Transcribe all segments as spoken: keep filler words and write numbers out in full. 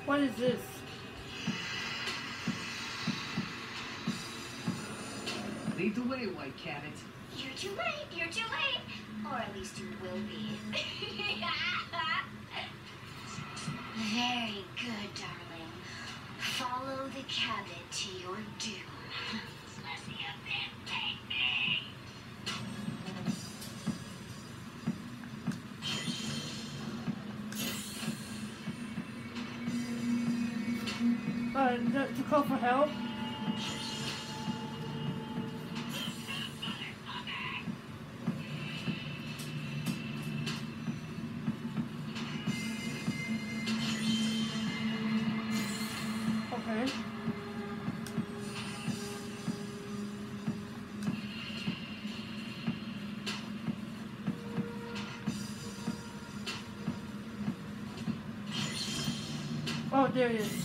What is this? Lead the way, White Cabot. You're too late, you're too late. Or at least you will be. Very good, darling. Follow the Cabot to your doom. Let the event take me. Uh, to to call for help? Okay. Oh, there it is.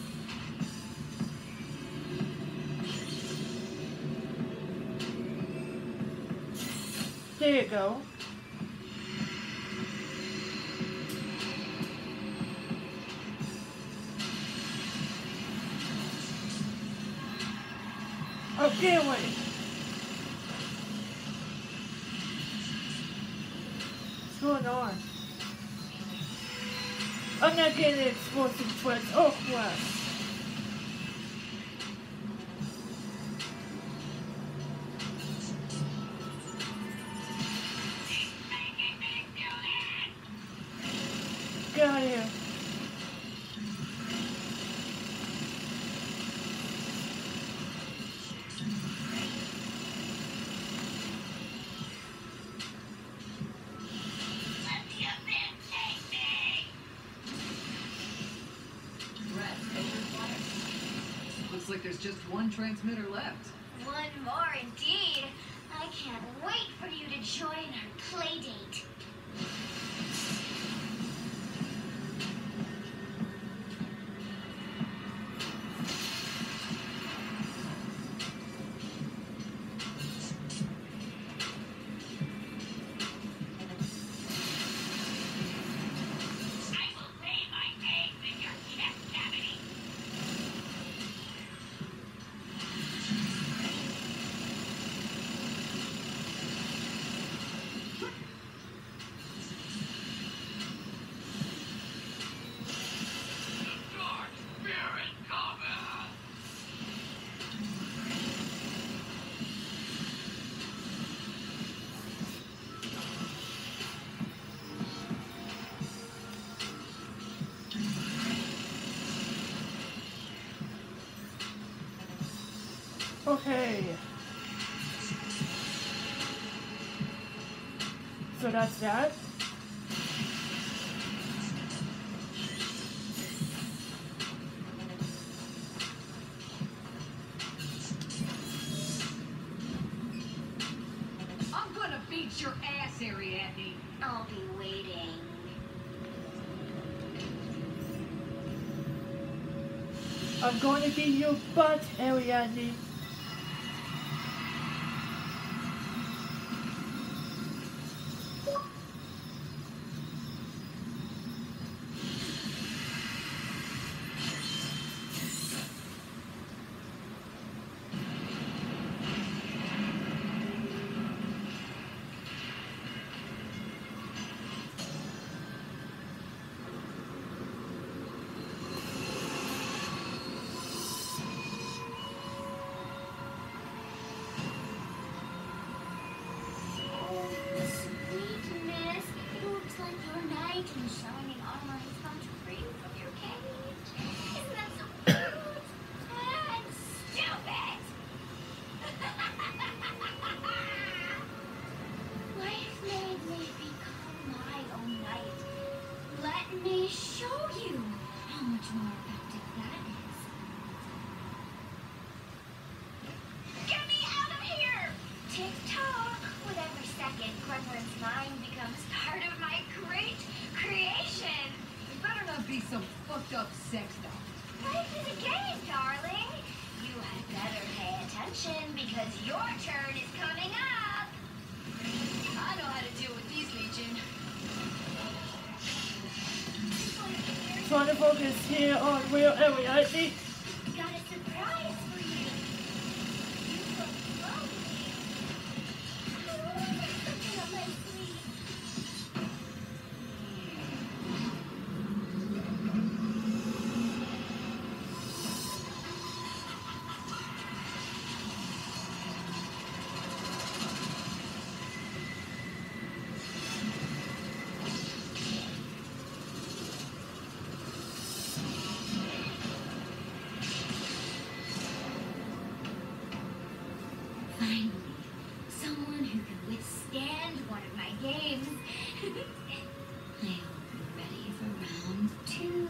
There you go. Oh, get away! What's going on? I'm not getting explosive threats. Oh, crap. Get out of here. Let the event take me. Red, open fire. Looks like there's just one transmitter left. One more indeed. I can't wait for you to join our play date. I will lay my eggs in your chest cavity. Dark spirit coming. Okay. So that's that. I'm gonna beat your ass, Ariadne. I'll be waiting. I'm going to be your butt, Ariadne. Sweetness, looks like your knight in shining armor has come to free you from your cage. Isn't that so cute and stupid? Life made me become my own knight. Let me show you how much more effective that is. Get me out of here! Tick tock. With every second, Gwendolyn's mind becomes part of my great creation. You better not be some fucked up sex doll. Life is a game, darling. You had better pay attention because your turn is coming up. I know how to deal with these, Legion. trying to focus here on where Ellie. I think. Got a surprise for you. You look lovely. Oh, something up my sleeve. Finally, someone who can withstand one of my games. I hope you're ready for round two.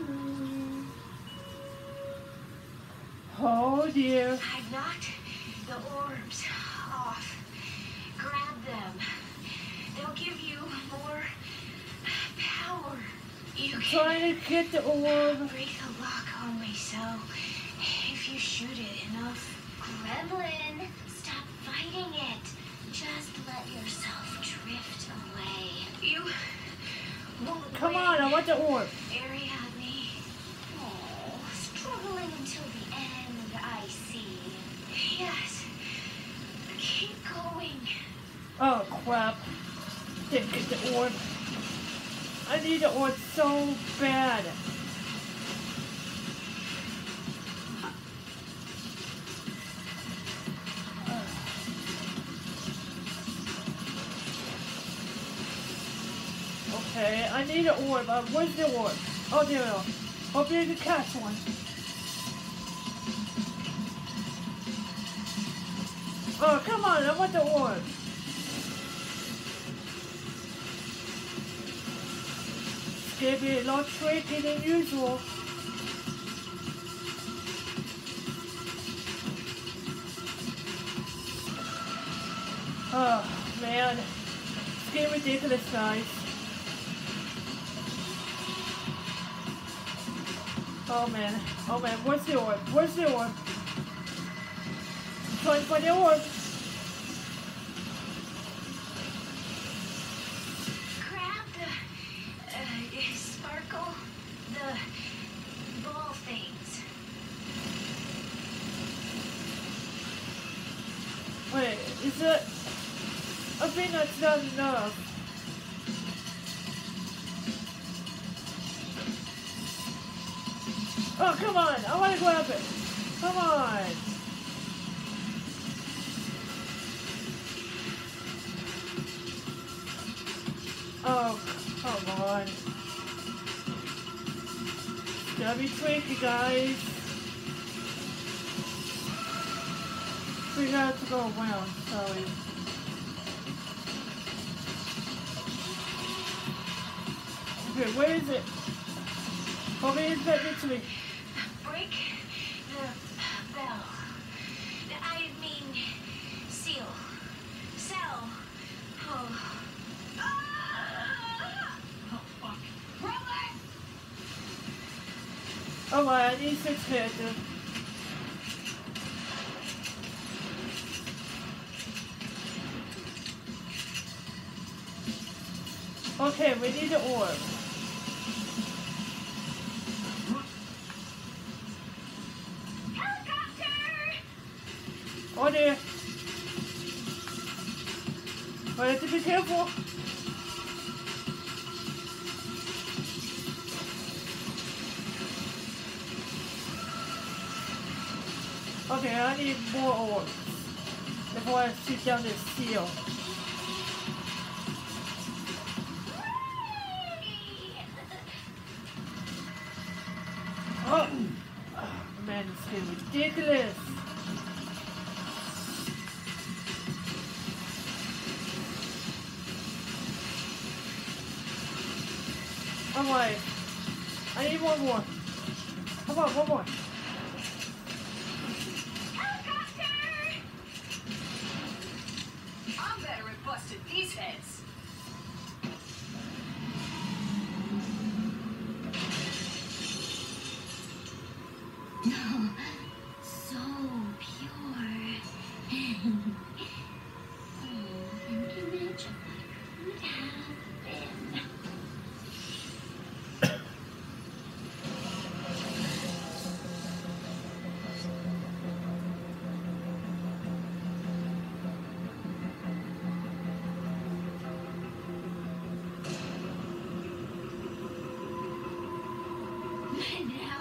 Oh dear. I've knocked the orbs off. Grab them. They'll give you more power. You can Trying to get the orb. break the lock only so if you shoot it enough. Gremlin, stop fighting it. Just let yourself drift away. You won't Come win. on, I want the orb. Ariadne. Oh, struggling until the end, I see. Yes. Keep going. Oh crap. Didn't get the orb. I need the orb so bad. Okay, I need an orb. Uh, where's the orb? Oh, there we go. Hopefully I can catch one. Oh, come on, I want the orb. It's gonna be a lot trickier than usual. Oh, man. It's getting ridiculous, guys. Oh man, oh man, where's the orb? Where's the orb? I'm trying to find the orb. Grab the uh, sparkle, the ball things. Wait, is it? I think that's not enough. Oh, come on, I want to grab it. Come on. Oh, come on. It's gotta be tricky, guys. We have to go around, sorry. Okay, where is it? Over here, get it to me. Break the bell. I mean, seal. Cell. Oh. Ah! Oh, fuck. Robot! Oh my, I need six characters. Okay, we need the orb. Helicopter! Oh dear. I have to be careful. Okay, I need more orbs before I shoot down this seal. Oh, oh man, it's getting ridiculous. Alright, I need one more. Come on, one more. Helicopter! I'm better at busting these heads. So pure. Oh, an image of what could have been. And now